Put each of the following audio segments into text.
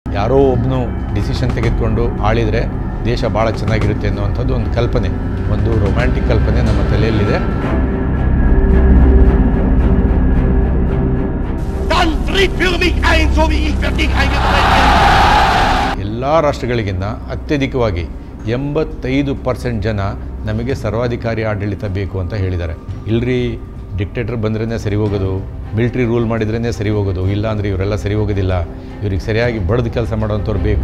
ಯಾರೋ ಒಬ್ಬನು ಡಿಸಿಷನ್ ತೆಗೆದುಕೊಂಡು ಆಳಿದರೆ ದೇಶ ಭಾಳ ಚೆನ್ನಾಗಿರುತ್ತೆ ಅನ್ನುವಂಥದ್ದು ಒಂದು ಕಲ್ಪನೆ, ಒಂದು ರೊಮ್ಯಾಂಟಿಕ್ ಕಲ್ಪನೆ ನಮ್ಮ ತಲೆಯಲ್ಲಿದೆ. ಎಲ್ಲ ರಾಷ್ಟ್ರಗಳಿಗಿಂತ ಅತ್ಯಧಿಕವಾಗಿ 85% ಜನ ನಮಗೆ ಸರ್ವಾಧಿಕಾರಿ ಆಡಳಿತ ಬೇಕು ಅಂತ ಹೇಳಿದ್ದಾರೆ. ಇಲ್ರಿ, ಡಿಕ್ಟೇಟರ್ ಬಂದ್ರೇ ಸರಿ ಹೋಗೋದು, ಮಿಲಿಟ್ರಿ ರೂಲ್ ಮಾಡಿದ್ರೇ ಸರಿ ಹೋಗೋದು, ಇಲ್ಲ ಅಂದರೆ ಇವರೆಲ್ಲ ಸರಿ ಹೋಗೋದಿಲ್ಲ, ಇವ್ರಿಗೆ ಸರಿಯಾಗಿ ಬಡ್ದು ಕೆಲಸ ಮಾಡೋವಂಥವ್ರು ಬೇಕು.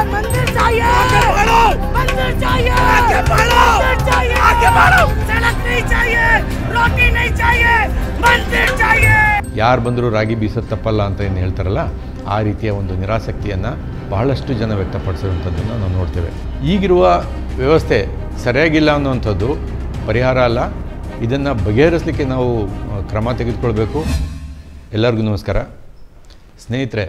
ಯಾರು ಬಂದರೂ ರಾಗಿ ಬೀಸೋದು ತಪ್ಪಲ್ಲ ಅಂತ ಏನು ಹೇಳ್ತಾರಲ್ಲ, ಆ ರೀತಿಯ ಒಂದು ನಿರಾಸಕ್ತಿಯನ್ನು ಬಹಳಷ್ಟು ಜನ ವ್ಯಕ್ತಪಡಿಸಿರುವಂಥದ್ದನ್ನು ನಾವು ನೋಡ್ತೇವೆ. ಈಗಿರುವ ವ್ಯವಸ್ಥೆ ಸರಿಯಾಗಿಲ್ಲ ಅನ್ನುವಂಥದ್ದು ಪರಿಹಾರ ಅಲ್ಲ, ಇದನ್ನು ಬಗೆಹರಿಸಲಿಕ್ಕೆ ನಾವು ಕ್ರಮ ತೆಗೆದುಕೊಳ್ಬೇಕು. ಎಲ್ಲರಿಗೂ ನಮಸ್ಕಾರ ಸ್ನೇಹಿತರೆ.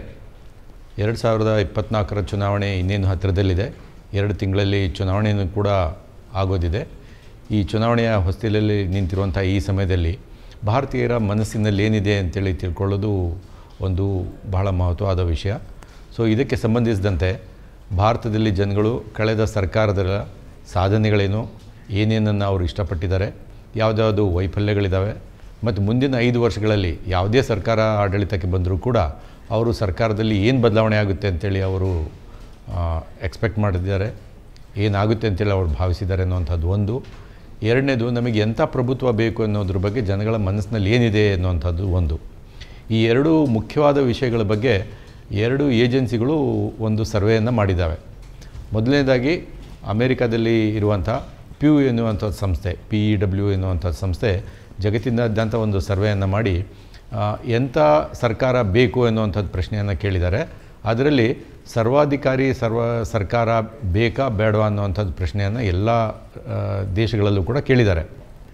2024 ಚುನಾವಣೆ ಇನ್ನೇನು ಹತ್ತಿರದಲ್ಲಿದೆ. 2 ತಿಂಗಳಲ್ಲಿ ಚುನಾವಣೆಯೂ ಕೂಡ ಆಗೋದಿದೆ. ಈ ಚುನಾವಣೆಯ ಹೊಸ್ತಿಲಲ್ಲಿ ನಿಂತಿರುವಂಥ ಈ ಸಮಯದಲ್ಲಿ ಭಾರತೀಯರ ಮನಸ್ಸಿನಲ್ಲಿ ಏನಿದೆ ಅಂತೇಳಿ ತಿಳ್ಕೊಳ್ಳೋದು ಒಂದು ಬಹಳ ಮಹತ್ವವಾದ ವಿಷಯ. ಸೊ ಇದಕ್ಕೆ ಸಂಬಂಧಿಸಿದಂತೆ ಭಾರತದಲ್ಲಿ ಜನಗಳು ಕಳೆದ ಸರ್ಕಾರದ ಸಾಧನೆಗಳೇನು, ಏನೇನನ್ನು ಅವರು ಇಷ್ಟಪಟ್ಟಿದ್ದಾರೆ, ಯಾವುದ್ಯಾವುದು ವೈಫಲ್ಯಗಳಿದ್ದಾವೆ, ಮತ್ತು ಮುಂದಿನ 5 ವರ್ಷಗಳಲ್ಲಿ ಯಾವುದೇ ಸರ್ಕಾರ ಆಡಳಿತಕ್ಕೆ ಬಂದರೂ ಕೂಡ ಅವರು ಸರ್ಕಾರದಲ್ಲಿ ಏನು ಬದಲಾವಣೆ ಆಗುತ್ತೆ ಅಂತೇಳಿ ಅವರು ಎಕ್ಸ್ಪೆಕ್ಟ್ ಮಾಡಿದ್ದಾರೆ, ಏನಾಗುತ್ತೆ ಅಂತೇಳಿ ಅವರು ಭಾವಿಸಿದ್ದಾರೆ ಅನ್ನುವಂಥದ್ದು ಒಂದು. ಎರಡನೇದು, ನಮಗೆ ಎಂಥ ಪ್ರಭುತ್ವ ಬೇಕು ಅನ್ನೋದ್ರ ಬಗ್ಗೆ ಜನಗಳ ಮನಸ್ಸಿನಲ್ಲಿ ಏನಿದೆ ಅನ್ನುವಂಥದ್ದು ಒಂದು. ಈ 2 ಮುಖ್ಯವಾದ ವಿಷಯಗಳ ಬಗ್ಗೆ 2 ಏಜೆನ್ಸಿಗಳು ಒಂದು ಸರ್ವೆಯನ್ನು ಮಾಡಿದ್ದಾವೆ. ಮೊದಲನೇದಾಗಿ ಅಮೇರಿಕಾದಲ್ಲಿ ಇರುವಂಥ ಪ್ಯೂ ಎನ್ನುವಂಥ ಸಂಸ್ಥೆ, PEW ಎನ್ನುವಂಥ ಸಂಸ್ಥೆ ಜಗತ್ತಿನಾದ್ಯಂತ ಒಂದು ಸರ್ವೆಯನ್ನು ಮಾಡಿ ಎಂಥ ಸರ್ಕಾರ ಬೇಕು ಎನ್ನುವಂಥದ್ದು ಪ್ರಶ್ನೆಯನ್ನು ಕೇಳಿದ್ದಾರೆ. ಅದರಲ್ಲಿ ಸರ್ವಾಧಿಕಾರಿ ಸರ್ಕಾರ ಬೇಕಾ ಬೇಡವಾ ಅನ್ನುವಂಥದ್ದು ಪ್ರಶ್ನೆಯನ್ನು ಎಲ್ಲ ದೇಶಗಳಲ್ಲೂ ಕೂಡ ಕೇಳಿದ್ದಾರೆ.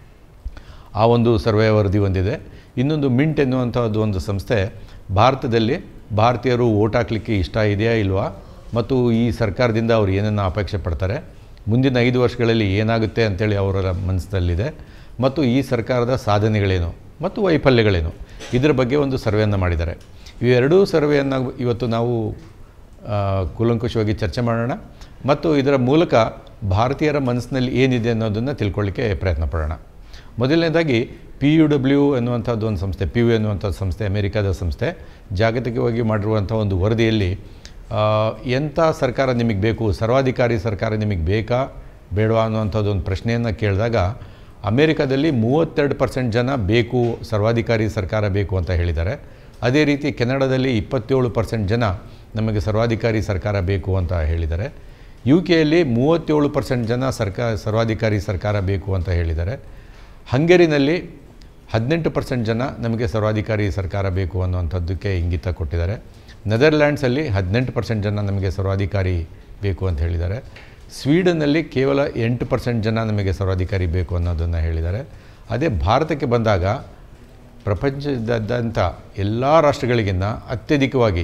ಆ ಒಂದು ಸರ್ವೆ ವರದಿ ಹೊಂದಿದೆ. ಇನ್ನೊಂದು ಮಿಂಟ್ ಎನ್ನುವಂಥದ್ದು ಒಂದು ಸಂಸ್ಥೆ ಭಾರತದಲ್ಲಿ ಭಾರತೀಯರು ಓಟ್ ಹಾಕಲಿಕ್ಕೆ ಇಷ್ಟ ಇದೆಯಾ ಇಲ್ವಾ, ಮತ್ತು ಈ ಸರ್ಕಾರದಿಂದ ಅವರು ಏನನ್ನು ಅಪೇಕ್ಷೆ ಪಡ್ತಾರೆ, ಮುಂದಿನ 5 ವರ್ಷಗಳಲ್ಲಿ ಏನಾಗುತ್ತೆ ಅಂತೇಳಿ ಅವರ ಮನಸ್ಸಿನಲ್ಲಿದೆ, ಮತ್ತು ಈ ಸರ್ಕಾರದ ಸಾಧನೆಗಳೇನು ಮತ್ತು ವೈಫಲ್ಯಗಳೇನು, ಇದರ ಬಗ್ಗೆ ಒಂದು ಸರ್ವೆಯನ್ನು ಮಾಡಿದ್ದಾರೆ. ಇವೆರಡೂ ಸರ್ವೆಯನ್ನು ಇವತ್ತು ನಾವು ಕೂಲಂಕುಷವಾಗಿ ಚರ್ಚೆ ಮಾಡೋಣ ಮತ್ತು ಇದರ ಮೂಲಕ ಭಾರತೀಯರ ಮನಸ್ಸಿನಲ್ಲಿ ಏನಿದೆ ಅನ್ನೋದನ್ನು ತಿಳ್ಕೊಳ್ಳಿಕ್ಕೆ ಪ್ರಯತ್ನ ಪಡೋಣ. ಮೊದಲನೇದಾಗಿ PEW ಎನ್ನುವಂಥದ್ದು ಒಂದು ಸಂಸ್ಥೆ, PU ಎನ್ನುವಂಥ ಸಂಸ್ಥೆ ಅಮೇರಿಕಾದ ಸಂಸ್ಥೆ, ಜಾಗತಿಕವಾಗಿ ಮಾಡಿರುವಂಥ ಒಂದು ವರದಿಯಲ್ಲಿ ಎಂಥ ಸರ್ಕಾರ ನಿಮಗೆ ಬೇಕು, ಸರ್ವಾಧಿಕಾರಿ ಸರ್ಕಾರ ನಿಮಗೆ ಬೇಕಾ ಬೇಡವಾ ಅನ್ನುವಂಥದ್ದು ಒಂದು ಪ್ರಶ್ನೆಯನ್ನು ಕೇಳಿದಾಗ ಅಮೇರಿಕಾದಲ್ಲಿ 32% ಜನ ಬೇಕು, ಸರ್ವಾಧಿಕಾರಿ ಸರ್ಕಾರ ಬೇಕು ಅಂತ ಹೇಳಿದ್ದಾರೆ. ಅದೇ ರೀತಿ ಕೆನಡಾದಲ್ಲಿ 27% ಜನ ನಮಗೆ ಸರ್ವಾಧಿಕಾರಿ ಸರ್ಕಾರ ಬೇಕು ಅಂತ ಹೇಳಿದ್ದಾರೆ. UK ಯಲ್ಲಿ 37% ಜನ ಸರ್ವಾಧಿಕಾರಿ ಸರ್ಕಾರ ಬೇಕು ಅಂತ ಹೇಳಿದ್ದಾರೆ. ಹಂಗೇರಿನಲ್ಲಿ 18% ಜನ ನಮಗೆ ಸರ್ವಾಧಿಕಾರಿ ಸರ್ಕಾರ ಬೇಕು ಅನ್ನುವಂಥದ್ದಕ್ಕೆ ಇಂಗಿತ ಕೊಟ್ಟಿದ್ದಾರೆ. ನೆದರ್ಲ್ಯಾಂಡ್ಸಲ್ಲಿ 18% ಜನ ನಮಗೆ ಸರ್ವಾಧಿಕಾರಿ ಬೇಕು ಅಂತ ಹೇಳಿದ್ದಾರೆ. ಸ್ವೀಡನ್ನಲ್ಲಿ ಕೇವಲ 8% ಜನ ನಮಗೆ ಸರ್ವಾಧಿಕಾರಿ ಬೇಕು ಅನ್ನೋದನ್ನು ಹೇಳಿದ್ದಾರೆ. ಅದೇ ಭಾರತಕ್ಕೆ ಬಂದಾಗ ಪ್ರಪಂಚದಾದ್ಯಂತ ಎಲ್ಲ ರಾಷ್ಟ್ರಗಳಿಗಿಂತ ಅತ್ಯಧಿಕವಾಗಿ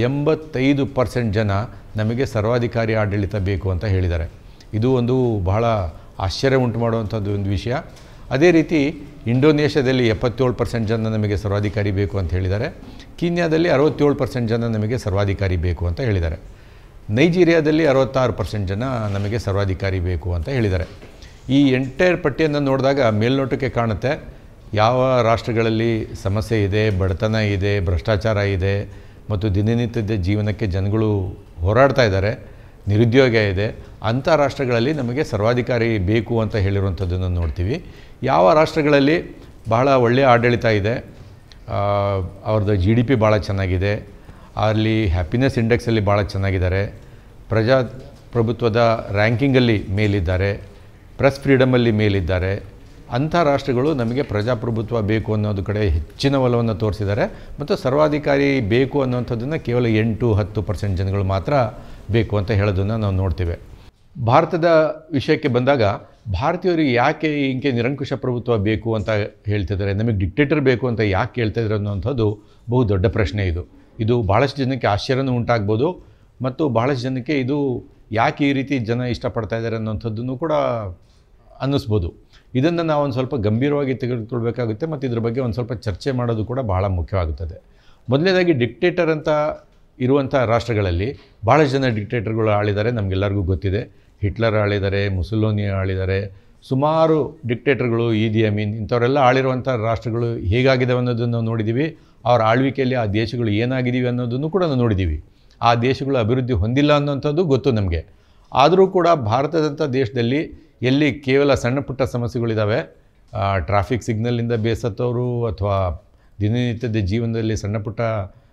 85% ಜನ ನಮಗೆ ಸರ್ವಾಧಿಕಾರಿ ಆಡಳಿತ ಬೇಕು ಅಂತ ಹೇಳಿದ್ದಾರೆ. ಇದು ಒಂದು ಬಹಳ ಆಶ್ಚರ್ಯ ಉಂಟು ಮಾಡುವಂಥದ್ದು ಒಂದು ವಿಷಯ. ಅದೇ ರೀತಿ ಇಂಡೋನೇಷ್ಯಾದಲ್ಲಿ 77% ಜನ ನಮಗೆ ಸರ್ವಾಧಿಕಾರಿ ಬೇಕು ಅಂತ ಹೇಳಿದ್ದಾರೆ. ಕೀನ್ಯಾದಲ್ಲಿ 67% ಜನ ನಮಗೆ ಸರ್ವಾಧಿಕಾರಿ ಬೇಕು ಅಂತ ಹೇಳಿದ್ದಾರೆ. ನೈಜೀರಿಯಾದಲ್ಲಿ 66% ಜನ ನಮಗೆ ಸರ್ವಾಧಿಕಾರಿ ಬೇಕು ಅಂತ ಹೇಳಿದ್ದಾರೆ. ಈ ಎಂಟೈರ್ ಪಟ್ಟಿಯನ್ನು ನೋಡಿದಾಗ ಮೇಲ್ನೋಟಕ್ಕೆ ಕಾಣುತ್ತೆ ಯಾವ ರಾಷ್ಟ್ರಗಳಲ್ಲಿ ಸಮಸ್ಯೆ ಇದೆ, ಬಡತನ ಇದೆ, ಭ್ರಷ್ಟಾಚಾರ ಇದೆ ಮತ್ತು ದಿನನಿತ್ಯದ ಜೀವನಕ್ಕೆ ಜನಗಳು ಹೋರಾಡ್ತಾ ಇದ್ದಾರೆ, ನಿರುದ್ಯೋಗ ಇದೆ, ಅಂಥ ರಾಷ್ಟ್ರಗಳಲ್ಲಿ ನಮಗೆ ಸರ್ವಾಧಿಕಾರಿ ಬೇಕು ಅಂತ ಹೇಳಿರುವಂಥದ್ದನ್ನು ನೋಡ್ತೀವಿ. ಯಾವ ರಾಷ್ಟ್ರಗಳಲ್ಲಿ ಬಹಳ ಒಳ್ಳೆಯ ಆಡಳಿತ ಇದೆ, ಅವ್ರದ್ದು GDP ಭಾಳ ಚೆನ್ನಾಗಿದೆ, ಅಲ್ಲಿ ಹ್ಯಾಪಿನೆಸ್ ಇಂಡೆಕ್ಸಲ್ಲಿ ಭಾಳ ಚೆನ್ನಾಗಿದ್ದಾರೆ, ಪ್ರಜಾಪ್ರಭುತ್ವದ ರ್ಯಾಂಕಿಂಗಲ್ಲಿ ಮೇಲಿದ್ದಾರೆ, ಪ್ರೆಸ್ ಫ್ರೀಡಮಲ್ಲಿ ಮೇಲಿದ್ದಾರೆ, ಅಂಥ ರಾಷ್ಟ್ರಗಳು ನಮಗೆ ಪ್ರಜಾಪ್ರಭುತ್ವ ಬೇಕು ಅನ್ನೋದು ಕಡೆ ಹೆಚ್ಚಿನ ಒಲವನ್ನು ತೋರಿಸಿದ್ದಾರೆ ಮತ್ತು ಸರ್ವಾಧಿಕಾರಿ ಬೇಕು ಅನ್ನೋಂಥದ್ದನ್ನು ಕೇವಲ 8-10% ಜನಗಳು ಮಾತ್ರ ಬೇಕು ಅಂತ ಹೇಳೋದನ್ನು ನಾವು ನೋಡ್ತೇವೆ. ಭಾರತದ ವಿಷಯಕ್ಕೆ ಬಂದಾಗ ಭಾರತೀಯರಿಗೆ ಯಾಕೆ ಹಿಂಗೆ ನಿರಂಕುಶ ಪ್ರಭುತ್ವ ಬೇಕು ಅಂತ ಹೇಳ್ತಿದ್ದಾರೆ, ನಮಗೆ ಡಿಕ್ಟೇಟರ್ ಬೇಕು ಅಂತ ಯಾಕೆ ಹೇಳ್ತಾಯಿದ್ರು ಅನ್ನೋಂಥದ್ದು ಬಹು ದೊಡ್ಡ ಪ್ರಶ್ನೆ. ಇದು ಭಾಳಷ್ಟು ಜನಕ್ಕೆ ಆಶ್ಚರ್ಯನೂ ಉಂಟಾಗ್ಬೋದು ಮತ್ತು ಭಾಳಷ್ಟು ಜನಕ್ಕೆ ಇದು ಯಾಕೆ ಈ ರೀತಿ ಜನ ಇಷ್ಟಪಡ್ತಾ ಇದ್ದಾರೆ ಅನ್ನೋಂಥದ್ದನ್ನು ಕೂಡ ಅನ್ನಿಸ್ಬೋದು. ಇದನ್ನು ನಾವು ಒಂದು ಸ್ವಲ್ಪ ಗಂಭೀರವಾಗಿ ತೆಗೆದುಕೊಳ್ಬೇಕಾಗುತ್ತೆ ಮತ್ತು ಇದ್ರ ಬಗ್ಗೆ ಒಂದು ಸ್ವಲ್ಪ ಚರ್ಚೆ ಮಾಡೋದು ಕೂಡ ಬಹಳ ಮುಖ್ಯವಾಗುತ್ತದೆ. ಮೊದಲನೇದಾಗಿ ಡಿಕ್ಟೇಟರ್ ಅಂತ ಇರುವಂಥ ರಾಷ್ಟ್ರಗಳಲ್ಲಿ ಭಾಳಷ್ಟು ಜನ ಡಿಕ್ಟೇಟರ್ಗಳು ಆಳಿದ್ದಾರೆ, ನಮಗೆಲ್ಲರಿಗೂ ಗೊತ್ತಿದೆ. ಹಿಟ್ಲರ್ ಆಳಿದ್ದಾರೆ, ಮುಸೋಲಿನಿ ಆಳಿದ್ದಾರೆ, ಸುಮಾರು ಡಿಕ್ಟೇಟರ್ಗಳು, ಈದಿ ಅಮೀನ್ ಇಂಥವರೆಲ್ಲ ಆಳಿರುವಂಥ ರಾಷ್ಟ್ರಗಳು ಹೇಗಾಗಿದ್ದಾವೆ ಅನ್ನೋದನ್ನು ನಾವು ನೋಡಿದ್ದೀವಿ. ಅವರ ಆಳ್ವಿಕೆಯಲ್ಲಿ ಆ ದೇಶಗಳು ಏನಾಗಿದ್ದೀವಿ ಅನ್ನೋದನ್ನು ಕೂಡ ನಾವು ನೋಡಿದ್ದೀವಿ. ಆ ದೇಶಗಳು ಅಭಿವೃದ್ಧಿ ಹೊಂದಿಲ್ಲ ಅನ್ನೋಂಥದ್ದು ಗೊತ್ತು ನಮಗೆ. ಆದರೂ ಕೂಡ ಭಾರತದಂಥ ದೇಶದಲ್ಲಿ ಎಲ್ಲಿ ಕೇವಲ ಸಣ್ಣ ಪುಟ್ಟ ಸಮಸ್ಯೆಗಳಿದ್ದಾವೆ, ಟ್ರಾಫಿಕ್ ಸಿಗ್ನಲ್ಲಿಂದ ಬೇಸತ್ತವರು ಅಥವಾ ದಿನನಿತ್ಯದ ಜೀವನದಲ್ಲಿ ಸಣ್ಣ ಪುಟ್ಟ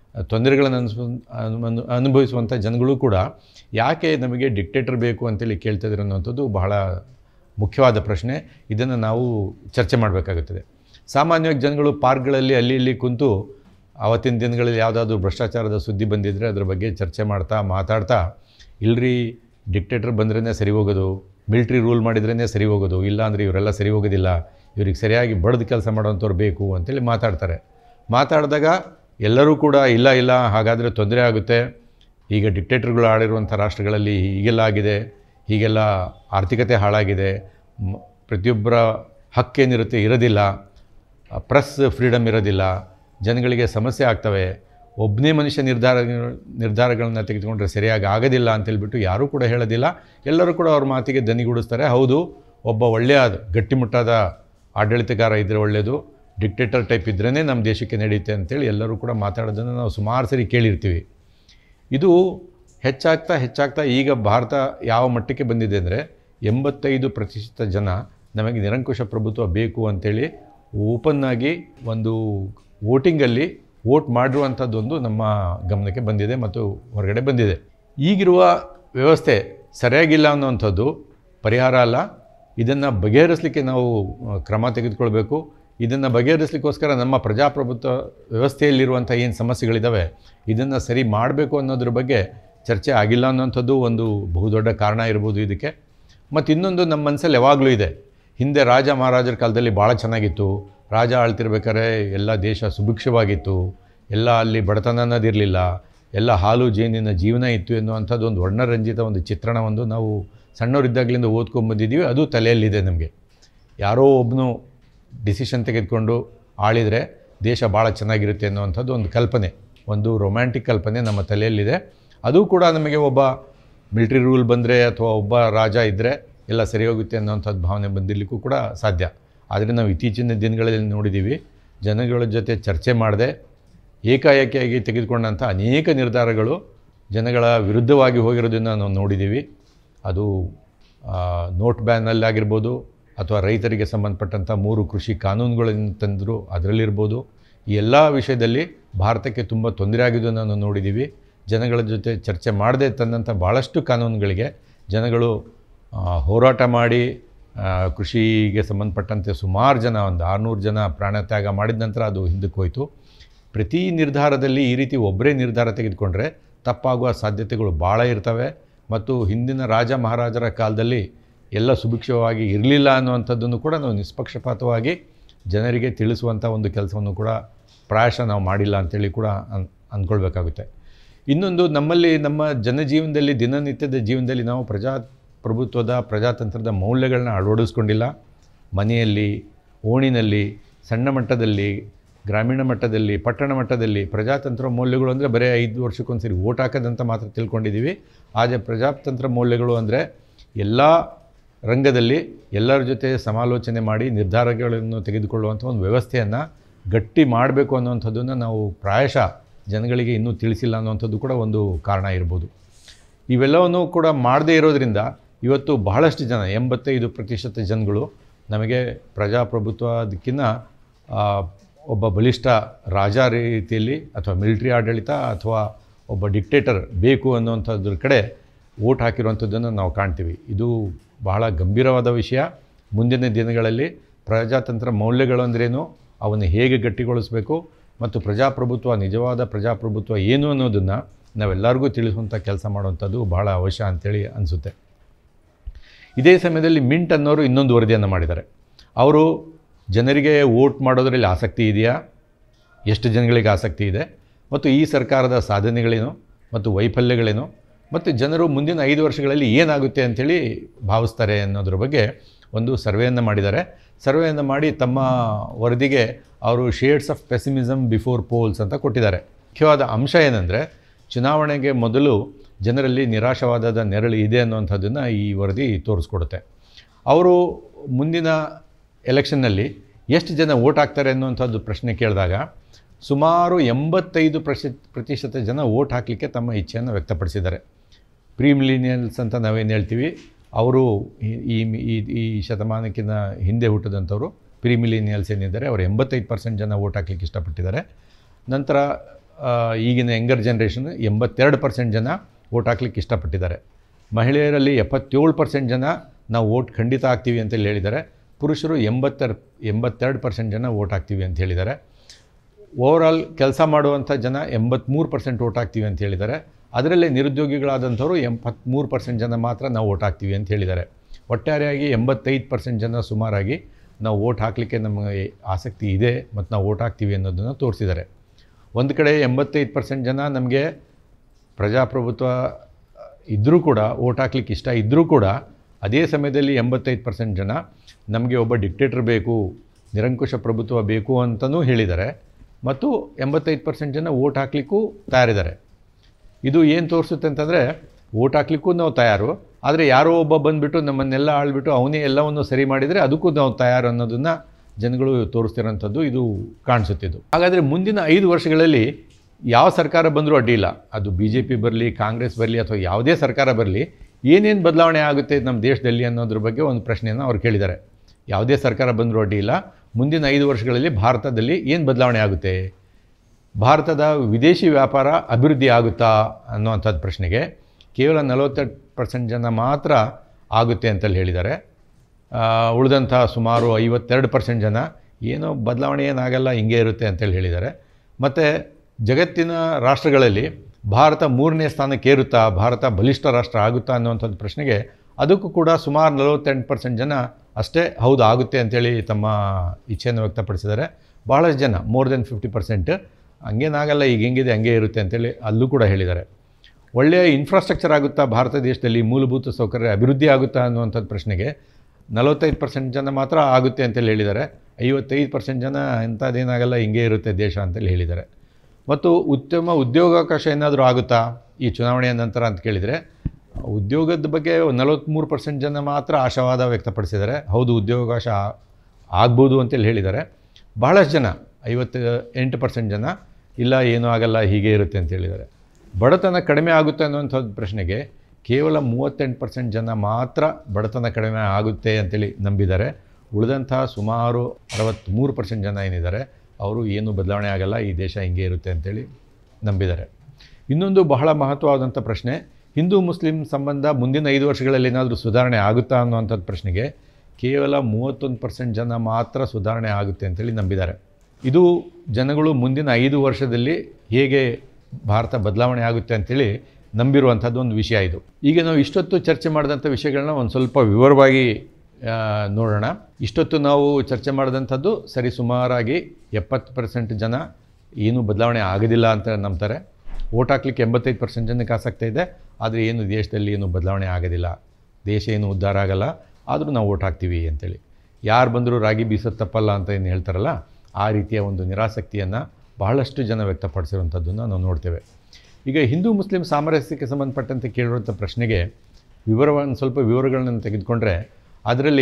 ತೊಂದರೆಗಳನ್ನು ಅನುಭವಿಸುವಂಥ ಜನಗಳು ಕೂಡ ಯಾಕೆ ನಮಗೆ ಡಿಕ್ಟೇಟರ್ ಬೇಕು ಅಂತೇಳಿ ಕೇಳ್ತಿದ್ರು ಅನ್ನೋಂಥದ್ದು ಬಹಳ ಮುಖ್ಯವಾದ ಪ್ರಶ್ನೆ. ಇದನ್ನು ನಾವು ಚರ್ಚೆ ಮಾಡಬೇಕಾಗುತ್ತದೆ. ಸಾಮಾನ್ಯವಾಗಿ ಜನಗಳು ಪಾರ್ಕ್ಗಳಲ್ಲಿ ಅಲ್ಲಿ ಇಲ್ಲಿ ಕುಂತು ಆವತ್ತಿನ ದಿನಗಳಲ್ಲಿ ಯಾವುದಾದ್ರೂ ಭ್ರಷ್ಟಾಚಾರದ ಸುದ್ದಿ ಬಂದಿದ್ದರೆ ಅದರ ಬಗ್ಗೆ ಚರ್ಚೆ ಮಾತಾಡ್ತಾ ಇಲ್ಲರಿ ಡಿಕ್ಟೇಟರ್ ಬಂದ್ರೇ ಸರಿ ಹೋಗೋದು, ಮಿಲ್ಟ್ರಿ ರೂಲ್ ಮಾಡಿದ್ರೇ ಸರಿ ಹೋಗೋದು, ಇಲ್ಲ ಅಂದರೆ ಇವರೆಲ್ಲ ಸರಿ ಹೋಗೋದಿಲ್ಲ, ಇವ್ರಿಗೆ ಸರಿಯಾಗಿ ಬಡ್ದು ಕೆಲಸ ಮಾಡೋವಂಥವ್ರು ಬೇಕು ಅಂತೇಳಿ ಮಾತಾಡಿದಾಗ ಎಲ್ಲರೂ ಕೂಡ ಇಲ್ಲ ಹಾಗಾದರೆ ತೊಂದರೆ ಆಗುತ್ತೆ, ಈಗ ಡಿಕ್ಟೇಟರ್ಗಳು ಆಳಿರುವಂಥ ರಾಷ್ಟ್ರಗಳಲ್ಲಿ ಹೀಗೆಲ್ಲ ಆಗಿದೆ, ಹೀಗೆಲ್ಲ ಆರ್ಥಿಕತೆ ಹಾಳಾಗಿದೆ, ಪ್ರತಿಯೊಬ್ಬರ ಹಕ್ಕೇನಿರುತ್ತೆ ಇರೋದಿಲ್ಲ, ಪ್ರೆಸ್ ಫ್ರೀಡಮ್ ಇರೋದಿಲ್ಲ, ಜನಗಳಿಗೆ ಸಮಸ್ಯೆ ಆಗ್ತವೆ, ಒಬ್ಬನೇ ಮನುಷ್ಯ ನಿರ್ಧಾರಗಳನ್ನು ತೆಗೆದುಕೊಂಡ್ರೆ ಸರಿಯಾಗಿ ಆಗೋದಿಲ್ಲ ಅಂತೇಳ್ಬಿಟ್ಟು ಯಾರೂ ಕೂಡ ಹೇಳೋದಿಲ್ಲ. ಎಲ್ಲರೂ ಕೂಡ ಅವ್ರ ಮಾತಿಗೆ ದನಿಗೂಡಿಸ್ತಾರೆ. ಹೌದು, ಒಬ್ಬ ಒಳ್ಳೆಯ ಗಟ್ಟಿಮುಟ್ಟಾದ ಆಡಳಿತಗಾರ ಇದ್ದರೆ ಒಳ್ಳೆಯದು, ಡಿಕ್ಟೇಟರ್ ಟೈಪ್ ಇದ್ರೇ ನಮ್ಮ ದೇಶಕ್ಕೆ ನಡೆಯುತ್ತೆ ಅಂತೇಳಿ ಎಲ್ಲರೂ ಕೂಡ ಮಾತಾಡೋದನ್ನು ನಾವು ಸುಮಾರು ಸರಿ ಕೇಳಿರ್ತೀವಿ. ಇದು ಹೆಚ್ಚಾಗ್ತಾ ಈಗ ಭಾರತ ಯಾವ ಮಟ್ಟಕ್ಕೆ ಬಂದಿದೆ ಅಂದರೆ 85% ಜನ ನಮಗೆ ನಿರಂಕುಶ ಪ್ರಭುತ್ವ ಬೇಕು ಅಂಥೇಳಿ ಓಪನ್ನಾಗಿ ಒಂದು ವೋಟಿಂಗಲ್ಲಿ ವೋಟ್ ಮಾಡಿರುವಂಥದ್ದೊಂದು ನಮ್ಮ ಗಮನಕ್ಕೆ ಬಂದಿದೆ ಮತ್ತು ಹೊರಗಡೆ ಬಂದಿದೆ. ಈಗಿರುವ ವ್ಯವಸ್ಥೆ ಸರಿಯಾಗಿಲ್ಲ ಅನ್ನೋವಂಥದ್ದು ಪರಿಹಾರ ಅಲ್ಲ. ಇದನ್ನು ಬಗೆಹರಿಸಲಿಕ್ಕೆ ನಾವು ಕ್ರಮ ತೆಗೆದುಕೊಳ್ಬೇಕು. ಇದನ್ನು ಬಗೆಹರಿಸಲಿಕ್ಕೋಸ್ಕರ ನಮ್ಮ ಪ್ರಜಾಪ್ರಭುತ್ವ ವ್ಯವಸ್ಥೆಯಲ್ಲಿರುವಂಥ ಏನು ಸಮಸ್ಯೆಗಳಿದ್ದಾವೆ ಇದನ್ನು ಸರಿ ಮಾಡಬೇಕು ಅನ್ನೋದ್ರ ಬಗ್ಗೆ ಚರ್ಚೆ ಆಗಿಲ್ಲ ಅನ್ನೋಂಥದ್ದು ಒಂದು ಬಹುದೊಡ್ಡ ಕಾರಣ ಇರ್ಬೋದು ಇದಕ್ಕೆ. ಮತ್ತು ಇನ್ನೊಂದು ನಮ್ಮ ಮನಸ್ಸಲ್ಲಿ ಯಾವಾಗಲೂ ಇದೆ, ಹಿಂದೆ ರಾಜ ಮಹಾರಾಜರ ಕಾಲದಲ್ಲಿ ಭಾಳ ಚೆನ್ನಾಗಿತ್ತು, ರಾಜ ಆಳ್ತಿರ್ಬೇಕಾದ್ರೆ ಎಲ್ಲ ದೇಶ ಸುಭಿಕ್ಷವಾಗಿತ್ತು, ಎಲ್ಲ ಅಲ್ಲಿ ಬಡತನ ಅನ್ನೋದಿರಲಿಲ್ಲ, ಎಲ್ಲ ಹಾಲು ಜೇನಿನ ಜೀವನ ಇತ್ತು ಎನ್ನುವಂಥದ್ದು ಒಂದು ವರ್ಣರಂಜಿತ ಒಂದು ಚಿತ್ರಣವನ್ನು ನಾವು ಸಣ್ಣವರಿದ್ದಾಗಲಿಂದ ಓದ್ಕೊಂಡ್ಬಂದಿದ್ದೀವಿ. ಅದು ತಲೆಯಲ್ಲಿದೆ ನಮಗೆ. ಯಾರೋ ಒಬ್ಬನು ಡಿಸಿಷನ್ ತೆಗೆದುಕೊಂಡು ಆಳಿದರೆ ದೇಶ ಭಾಳ ಚೆನ್ನಾಗಿರುತ್ತೆ ಅನ್ನುವಂಥದ್ದು ಒಂದು ಕಲ್ಪನೆ, ಒಂದು ರೊಮ್ಯಾಂಟಿಕ್ ಕಲ್ಪನೆ ನಮ್ಮ ತಲೆಯಲ್ಲಿದೆ. ಅದು ಕೂಡ ನಮಗೆ ಒಬ್ಬ ಮಿಲಿಟ್ರಿ ರೂಲ್ ಬಂದರೆ ಅಥವಾ ಒಬ್ಬ ರಾಜ ಇದ್ದರೆ ಎಲ್ಲ ಸರಿ ಹೋಗುತ್ತೆ ಅನ್ನೋವಂಥದ್ದು ಭಾವನೆ ಬಂದಿರಲಿಕ್ಕೂ ಕೂಡ ಸಾಧ್ಯ. ಆದರೆ ನಾವು ಇತ್ತೀಚಿನ ದಿನಗಳಲ್ಲಿ ನೋಡಿದ್ದೀವಿ, ಜನಗಳ ಜೊತೆ ಚರ್ಚೆ ಮಾಡದೆ ಏಕಾಏಕಿಯಾಗಿ ತೆಗೆದುಕೊಂಡಂಥ ಅನೇಕ ನಿರ್ಧಾರಗಳು ಜನಗಳ ವಿರುದ್ಧವಾಗಿ ಹೋಗಿರೋದನ್ನು ನಾವು ನೋಡಿದ್ದೀವಿ. ಅದು ನೋಟ್ ಬ್ಯಾನಲ್ಲಾಗಿರ್ಬೋದು ಅಥವಾ ರೈತರಿಗೆ ಸಂಬಂಧಪಟ್ಟಂಥ 3 ಕೃಷಿ ಕಾನೂನುಗಳನ್ನು ತಂದರು ಅದರಲ್ಲಿರ್ಬೋದು. ಈ ಎಲ್ಲ ವಿಷಯದಲ್ಲಿ ಭಾರತಕ್ಕೆ ತುಂಬ ತೊಂದರೆ ಆಗಿದ್ದನ್ನು ನಾವು ನೋಡಿದ್ದೀವಿ. ಜನಗಳ ಜೊತೆ ಚರ್ಚೆ ಮಾಡದೆ ತಂದಂಥ ಭಾಳಷ್ಟು ಕಾನೂನುಗಳಿಗೆ ಜನಗಳು ಹೋರಾಟ ಮಾಡಿ ಕೃಷಿಗೆ ಸಂಬಂಧಪಟ್ಟಂತೆ ಸುಮಾರು ಜನ, ಒಂದು 600 ಜನ ಪ್ರಾಣತ್ಯಾಗ ಮಾಡಿದ ನಂತರ ಅದು ಹಿಂದಕ್ಕೆ ಹೋಯಿತು. ಪ್ರತಿ ನಿರ್ಧಾರದಲ್ಲಿ ಈ ರೀತಿ ಒಬ್ಬರೇ ನಿರ್ಧಾರ ತೆಗೆದುಕೊಂಡ್ರೆ ತಪ್ಪಾಗುವ ಸಾಧ್ಯತೆಗಳು ಭಾಳ ಇರ್ತವೆ. ಮತ್ತು ಹಿಂದಿನ ರಾಜ ಮಹಾರಾಜರ ಕಾಲದಲ್ಲಿ ಎಲ್ಲ ಸುಭಿಕ್ಷವಾಗಿ ಇರಲಿಲ್ಲ ಅನ್ನುವಂಥದ್ದನ್ನು ಕೂಡ ನಾವು ನಿಷ್ಪಕ್ಷಪಾತವಾಗಿ ಜನರಿಗೆ ತಿಳಿಸುವಂಥ ಒಂದು ಕೆಲಸವನ್ನು ಕೂಡ ಪ್ರಾಯಶಃ ನಾವು ಮಾಡಿಲ್ಲ ಅಂಥೇಳಿ ಕೂಡ ಅಂದ್ಕೊಳ್ಬೇಕಾಗುತ್ತೆ. ಇನ್ನೊಂದು, ನಮ್ಮಲ್ಲಿ ನಮ್ಮ ಜನಜೀವನದಲ್ಲಿ ದಿನನಿತ್ಯದ ಜೀವನದಲ್ಲಿ ನಾವು ಪ್ರಜಾತಂತ್ರದ ಮೌಲ್ಯಗಳನ್ನ ಅಳವಡಿಸ್ಕೊಂಡಿಲ್ಲ. ಮನೆಯಲ್ಲಿ, ಓಣಿನಲ್ಲಿ, ಸಣ್ಣ ಮಟ್ಟದಲ್ಲಿ, ಗ್ರಾಮೀಣ ಮಟ್ಟದಲ್ಲಿ, ಪಟ್ಟಣ ಮಟ್ಟದಲ್ಲಿ ಪ್ರಜಾತಂತ್ರ ಮೌಲ್ಯಗಳು ಅಂದರೆ ಬರೀ 5 ವರ್ಷಕ್ಕೊಂದು ಸರಿ ಓಟ್ ಹಾಕೋದಂತ ಮಾತ್ರ ತಿಳ್ಕೊಂಡಿದ್ದೀವಿ. ಆದರೆ ಪ್ರಜಾತಂತ್ರ ಮೌಲ್ಯಗಳು ಅಂದರೆ ಎಲ್ಲ ರಂಗದಲ್ಲಿ ಎಲ್ಲರ ಜೊತೆ ಸಮಾಲೋಚನೆ ಮಾಡಿ ನಿರ್ಧಾರಗಳನ್ನು ತೆಗೆದುಕೊಳ್ಳುವಂಥ ಒಂದು ವ್ಯವಸ್ಥೆಯನ್ನು ಗಟ್ಟಿ ಮಾಡಬೇಕು ಅನ್ನುವಂಥದ್ದನ್ನು ನಾವು ಪ್ರಾಯಶಃ ಜನಗಳಿಗೆ ಇನ್ನೂ ತಿಳಿಸಿಲ್ಲ ಅನ್ನುವಂಥದ್ದು ಕೂಡ ಒಂದು ಕಾರಣ ಇರ್ಬೋದು. ಇವೆಲ್ಲವನ್ನೂ ಕೂಡ ಮಾಡದೇ ಇರೋದರಿಂದ ಇವತ್ತು ಬಹಳಷ್ಟು ಜನ 85% ಜನಗಳು ನಮಗೆ ಪ್ರಜಾಪ್ರಭುತ್ವದಕ್ಕಿಂತ ಒಬ್ಬ ಬಲಿಷ್ಠ ರಾಜ ರೀತಿಯಲ್ಲಿ ಅಥವಾ ಮಿಲಿಟ್ರಿ ಆಡಳಿತ ಅಥವಾ ಒಬ್ಬ ಡಿಕ್ಟೇಟರ್ ಬೇಕು ಅನ್ನುವಂಥದ್ರ ಕಡೆ ವೋಟ್ ಹಾಕಿರುವಂಥದ್ದನ್ನು ನಾವು ಕಾಣ್ತೀವಿ. ಇದು ಬಹಳ ಗಂಭೀರವಾದ ವಿಷಯ. ಮುಂದಿನ ದಿನಗಳಲ್ಲಿ ಪ್ರಜಾತಂತ್ರ ಮೌಲ್ಯಗಳು ಅಂದ್ರೇನು, ಅವನ್ನು ಹೇಗೆ ಗಟ್ಟಿಗೊಳಿಸಬೇಕು ಮತ್ತು ಪ್ರಜಾಪ್ರಭುತ್ವ, ನಿಜವಾದ ಪ್ರಜಾಪ್ರಭುತ್ವ ಏನು ಅನ್ನೋದನ್ನು ನಾವೆಲ್ಲರಿಗೂ ತಿಳಿಸುವಂಥ ಕೆಲಸ ಮಾಡುವಂಥದ್ದು ಬಹಳ ಅವಶ್ಯ ಅಂಥೇಳಿ ಅನಿಸುತ್ತೆ. ಇದೇ ಸಮಯದಲ್ಲಿ ಮಿಂಟ್ ಅನ್ನೋರು ಇನ್ನೊಂದು ವರದಿಯನ್ನು ಮಾಡಿದ್ದಾರೆ. ಅವರು ಜನರಿಗೆ ವೋಟ್ ಮಾಡೋದರಲ್ಲಿ ಆಸಕ್ತಿ ಇದೆಯಾ, ಎಷ್ಟು ಜನಗಳಿಗೆ ಆಸಕ್ತಿ ಇದೆ, ಮತ್ತು ಈ ಸರ್ಕಾರದ ಸಾಧನೆಗಳೇನು ಮತ್ತು ವೈಫಲ್ಯಗಳೇನು, ಮತ್ತು ಜನರು ಮುಂದಿನ 5 ವರ್ಷಗಳಲ್ಲಿ ಏನಾಗುತ್ತೆ ಅಂಥೇಳಿ ಭಾವಿಸ್ತಾರೆ ಅನ್ನೋದ್ರ ಬಗ್ಗೆ ಒಂದು ಸರ್ವೆಯನ್ನು ಮಾಡಿದ್ದಾರೆ. ಸರ್ವೆಯನ್ನು ಮಾಡಿ ತಮ್ಮ ವರದಿಗೆ ಅವರು shades of pessimism before polls ಅಂತ ಕೊಟ್ಟಿದ್ದಾರೆ. ಮುಖ್ಯವಾದ ಅಂಶ ಏನಂದರೆ, ಚುನಾವಣೆಗೆ ಮೊದಲು ಜನರಲ್ಲಿ ನಿರಾಶಾವಾದದ ನೆರಳು ಇದೆ ಅನ್ನುವಂಥದ್ದನ್ನು ಈ ವರದಿ ತೋರಿಸ್ಕೊಡುತ್ತೆ. ಅವರು ಮುಂದಿನ ಎಲೆಕ್ಷನ್ನಲ್ಲಿ ಎಷ್ಟು ಜನ ವೋಟ್ ಹಾಕ್ತಾರೆ ಅನ್ನುವಂಥದ್ದು ಪ್ರಶ್ನೆ ಕೇಳಿದಾಗ ಸುಮಾರು 85% ಜನ ವೋಟ್ ಹಾಕಲಿಕ್ಕೆ ತಮ್ಮ ಇಚ್ಛೆಯನ್ನು ವ್ಯಕ್ತಪಡಿಸಿದ್ದಾರೆ. ಪ್ರೀಮಿಲಿನಿಯಲ್ಸ್ ಅಂತ ನಾವೇನು ಹೇಳ್ತೀವಿ, ಅವರು ಈ ಶತಮಾನಕ್ಕಿಂತ ಹಿಂದೆ ಹುಟ್ಟಿದಂಥವ್ರು ಪ್ರೀಮಿಲಿನಿಯಲ್ಸ್ ಏನಿದ್ದಾರೆ ಅವರು 85% ಜನ ವೋಟ್ ಹಾಕ್ಲಿಕ್ಕೆ ಇಷ್ಟಪಟ್ಟಿದ್ದಾರೆ. ನಂತರ ಈಗಿನ ಯಂಗರ್ ಜನ್ರೇಷನ್ 82% ಜನ ವೋಟ್ ಹಾಕ್ಲಿಕ್ಕೆ ಇಷ್ಟಪಟ್ಟಿದ್ದಾರೆ. ಮಹಿಳೆಯರಲ್ಲಿ 77% ಜನ ನಾವು ವೋಟ್ ಖಂಡಿತ ಹಾಕ್ತೀವಿ ಅಂತೇಳಿ ಹೇಳಿದ್ದಾರೆ. ಪುರುಷರು 82% ಜನ ವೋಟ್ ಹಾಕ್ತೀವಿ ಅಂತ ಹೇಳಿದ್ದಾರೆ. ಓವರಾಲ್ ಕೆಲಸ ಮಾಡುವಂಥ ಜನ 83% ವೋಟ್ ಹಾಕ್ತೀವಿ ಅಂತ ಹೇಳಿದ್ದಾರೆ. ಅದರಲ್ಲೇ ನಿರುದ್ಯೋಗಿಗಳಾದಂಥವ್ರು 73% ಜನ ಮಾತ್ರ ನಾವು ವೋಟ್ ಹಾಕ್ತೀವಿ ಅಂತ ಹೇಳಿದ್ದಾರೆ. ಒಟ್ಟಾರೆಯಾಗಿ 85% ಜನ ಸುಮಾರಾಗಿ ನಾವು ವೋಟ್ ಹಾಕಲಿಕ್ಕೆ ನಮಗೆ ಆಸಕ್ತಿ ಇದೆ ಮತ್ತು ನಾವು ವೋಟ್ ಹಾಕ್ತೀವಿ ಅನ್ನೋದನ್ನು ತೋರಿಸಿದ್ದಾರೆ. ಒಂದು ಕಡೆ 85% ಜನ ನಮಗೆ ಪ್ರಜಾಪ್ರಭುತ್ವ ಇದ್ದರೂ ಕೂಡ ವೋಟ್ ಹಾಕ್ಲಿಕ್ಕೆ ಇಷ್ಟ ಇದ್ದರೂ ಕೂಡ ಅದೇ ಸಮಯದಲ್ಲಿ 85% ಜನ ನಮಗೆ ಒಬ್ಬ ಡಿಕ್ಟೇಟರ್ ಬೇಕು, ನಿರಂಕುಶ ಪ್ರಭುತ್ವ ಬೇಕು ಅಂತಲೂ ಹೇಳಿದ್ದಾರೆ. ಮತ್ತು 85% ಜನ ವೋಟ್ ಹಾಕಲಿಕ್ಕೂ ತಯಾರಿದ್ದಾರೆ. ಇದು ಏನು ತೋರಿಸುತ್ತೆ ಅಂತಂದರೆ ವೋಟ್ ಹಾಕಲಿಕ್ಕೂ ನಾವು ತಯಾರು, ಆದರೆ ಯಾರೋ ಒಬ್ಬ ಬಂದುಬಿಟ್ಟು ನಮ್ಮನ್ನೆಲ್ಲ ಆಳ್ಬಿಟ್ಟು ಅವನೇ ಎಲ್ಲವನ್ನು ಸರಿ ಮಾಡಿದರೆ ಅದಕ್ಕೂ ನಾವು ತಯಾರು ಅನ್ನೋದನ್ನು ಜನಗಳು ತೋರಿಸ್ತಿರೋಂಥದ್ದು ಇದು ಕಾಣಿಸುತ್ತಿದ್ದು. ಹಾಗಾದರೆ ಮುಂದಿನ 5 ವರ್ಷಗಳಲ್ಲಿ ಯಾವ ಸರ್ಕಾರ ಬಂದರೂ ಅಡ್ಡಿಯಿಲ್ಲ, ಅದು BJP ಬರಲಿ, ಕಾಂಗ್ರೆಸ್ ಬರಲಿ ಅಥವಾ ಯಾವುದೇ ಸರ್ಕಾರ ಬರಲಿ, ಏನೇನು ಬದಲಾವಣೆ ಆಗುತ್ತೆ ನಮ್ಮ ದೇಶದಲ್ಲಿ ಅನ್ನೋದ್ರ ಬಗ್ಗೆ ಒಂದು ಪ್ರಶ್ನೆಯನ್ನು ಅವ್ರು ಕೇಳಿದ್ದಾರೆ. ಯಾವುದೇ ಸರ್ಕಾರ ಬಂದರೂ ಅಡ್ಡಿಯಿಲ್ಲ, ಮುಂದಿನ 5 ವರ್ಷಗಳಲ್ಲಿ ಭಾರತದಲ್ಲಿ ಏನು ಬದಲಾವಣೆ ಆಗುತ್ತೆ, ಭಾರತದ ವಿದೇಶಿ ವ್ಯಾಪಾರ ಅಭಿವೃದ್ಧಿ ಆಗುತ್ತಾ ಅನ್ನೋವಂಥದ್ದು ಪ್ರಶ್ನೆಗೆ ಕೇವಲ 48% ಜನ ಮಾತ್ರ ಆಗುತ್ತೆ ಅಂತಲ್ಲಿ ಹೇಳಿದ್ದಾರೆ. ಉಳಿದಂಥ ಸುಮಾರು 52% ಜನ ಏನೋ ಬದಲಾವಣೆ ಏನಾಗಲ್ಲ, ಹಿಂಗೆ ಇರುತ್ತೆ ಅಂತೇಳಿ ಹೇಳಿದ್ದಾರೆ. ಮತ್ತು ಜಗತ್ತಿನ ರಾಷ್ಟ್ರಗಳಲ್ಲಿ ಭಾರತ 3ನೇ ಸ್ಥಾನಕ್ಕೆ ಏರುತ್ತಾ, ಭಾರತ ಬಲಿಷ್ಠ ರಾಷ್ಟ್ರ ಆಗುತ್ತಾ ಅನ್ನುವಂಥದ್ದು ಪ್ರಶ್ನೆಗೆ ಅದಕ್ಕೂ ಕೂಡ ಸುಮಾರು 48% ಜನ ಅಷ್ಟೇ ಹೌದು ಆಗುತ್ತೆ ಅಂಥೇಳಿ ತಮ್ಮ ಇಚ್ಛೆಯನ್ನು ವ್ಯಕ್ತಪಡಿಸಿದ್ದಾರೆ. ಭಾಳಷ್ಟು ಜನ ಮೋರ್ ದೆನ್ 50% ಹಂಗೇನಾಗಲ್ಲ, ಈಗ ಹೆಂಗಿದೆ ಹಂಗೆ ಇರುತ್ತೆ ಅಂತೇಳಿ ಅಲ್ಲೂ ಕೂಡ ಹೇಳಿದ್ದಾರೆ. ಒಳ್ಳೆಯ ಇನ್ಫ್ರಾಸ್ಟ್ರಕ್ಚರ್ ಆಗುತ್ತಾ ಭಾರತ ದೇಶದಲ್ಲಿ, ಮೂಲಭೂತ ಸೌಕರ್ಯ ಅಭಿವೃದ್ಧಿ ಆಗುತ್ತಾ ಅನ್ನುವಂಥದ್ದು ಪ್ರಶ್ನೆಗೆ 45% ಜನ ಮಾತ್ರ ಆಗುತ್ತೆ ಅಂತೇಳಿ ಹೇಳಿದ್ದಾರೆ. 55% ಜನ ಇಂಥದ್ದೇನಾಗಲ್ಲ, ಹಿಂಗೆ ಇರುತ್ತೆ ದೇಶ ಅಂತೇಳಿ ಹೇಳಿದ್ದಾರೆ. ಮತ್ತು ಉತ್ತಮ ಉದ್ಯೋಗಾವಕಾಶ ಏನಾದರೂ ಆಗುತ್ತಾ ಈ ಚುನಾವಣೆಯ ನಂತರ ಅಂತ ಕೇಳಿದರೆ ಉದ್ಯೋಗದ ಬಗ್ಗೆ 43% ಜನ ಮಾತ್ರ ಆಶಾವಾದ ವ್ಯಕ್ತಪಡಿಸಿದ್ದಾರೆ. ಹೌದು ಉದ್ಯೋಗಾವಕಾಶ ಆಗ್ಬೋದು ಅಂತೇಳಿ ಹೇಳಿದ್ದಾರೆ. ಬಹಳಷ್ಟು ಜನ 58% ಜನ ಇಲ್ಲ ಏನೂ ಆಗಲ್ಲ ಹೀಗೆ ಇರುತ್ತೆ ಅಂತ ಹೇಳಿದ್ದಾರೆ. ಬಡತನ ಕಡಿಮೆ ಆಗುತ್ತೆ ಅನ್ನುವಂಥದ್ದು ಪ್ರಶ್ನೆಗೆ ಕೇವಲ 38% ಜನ ಮಾತ್ರ ಬಡತನ ಕಡಿಮೆ ಆಗುತ್ತೆ ಅಂತೇಳಿ ನಂಬಿದ್ದಾರೆ. ಉಳಿದಂಥ ಸುಮಾರು 63% ಜನ ಏನಿದ್ದಾರೆ ಅವರು ಏನೂ ಬದಲಾವಣೆ ಆಗಲ್ಲ, ಈ ದೇಶ ಹಿಂಗೆ ಇರುತ್ತೆ ಅಂತೇಳಿ ನಂಬಿದ್ದಾರೆ. ಇನ್ನೊಂದು ಬಹಳ ಮಹತ್ವವಾದಂಥ ಪ್ರಶ್ನೆ, ಹಿಂದೂ ಮುಸ್ಲಿಂ ಸಂಬಂಧ ಮುಂದಿನ 5 ವರ್ಷಗಳಲ್ಲಿ ಏನಾದರೂ ಸುಧಾರಣೆ ಆಗುತ್ತಾ ಅನ್ನುವಂಥದ್ದು ಪ್ರಶ್ನೆಗೆ ಕೇವಲ 31% ಜನ ಮಾತ್ರ ಸುಧಾರಣೆ ಆಗುತ್ತೆ ಅಂತೇಳಿ ನಂಬಿದ್ದಾರೆ. ಇದು ಜನಗಳು ಮುಂದಿನ 5 ವರ್ಷದಲ್ಲಿ ಹೇಗೆ ಭಾರತ ಬದಲಾವಣೆ ಆಗುತ್ತೆ ಅಂತೇಳಿ ನಂಬಿರುವಂಥದ್ದು ಒಂದು ವಿಷಯ ಇದು. ಈಗ ನಾವು ಇಷ್ಟೊತ್ತು ಚರ್ಚೆ ಮಾಡಿದಂಥ ವಿಷಯಗಳನ್ನ ಒಂದು ಸ್ವಲ್ಪ ವಿವರವಾಗಿ ನೋಡೋಣ. ಇಷ್ಟೊತ್ತು ನಾವು ಚರ್ಚೆ ಮಾಡಿದಂಥದ್ದು ಸರಿ ಸುಮಾರಾಗಿ 70% ಜನ ಏನೂ ಬದಲಾವಣೆ ಆಗೋದಿಲ್ಲ ಅಂತ ನಂಬ್ತಾರೆ. ವೋಟ್ ಹಾಕ್ಲಿಕ್ಕೆ 85% ಜನಕ್ಕೆ ಆಸಕ್ತಿ ಇದೆ, ಆದರೆ ಏನು ದೇಶದಲ್ಲಿ ಏನು ಬದಲಾವಣೆ ಆಗೋದಿಲ್ಲ, ದೇಶ ಏನು ಉದ್ಧಾರ ಆಗಲ್ಲ, ಆದರೂ ನಾವು ವೋಟ್ ಹಾಕ್ತೀವಿ ಅಂತೇಳಿ. ಯಾರು ಬಂದರೂ ರಾಗಿ ಬೀಸೋದು ತಪ್ಪಲ್ಲ ಅಂತ ಏನು ಹೇಳ್ತಾರಲ್ಲ, ಆ ರೀತಿಯ ಒಂದು ನಿರಾಸಕ್ತಿಯನ್ನು ಬಹಳಷ್ಟು ಜನ ವ್ಯಕ್ತಪಡಿಸಿರುವಂಥದ್ದನ್ನು ನಾವು ನೋಡ್ತೇವೆ. ಈಗ ಹಿಂದೂ ಮುಸ್ಲಿಂ ಸಾಮರಸ್ಯಕ್ಕೆ ಸಂಬಂಧಪಟ್ಟಂತೆ ಕೇಳಿರುವಂಥ ಪ್ರಶ್ನೆಗೆ ಸ್ವಲ್ಪ ವಿವರಗಳನ್ನು ತೆಗೆದುಕೊಂಡ್ರೆ ಅದರಲ್ಲಿ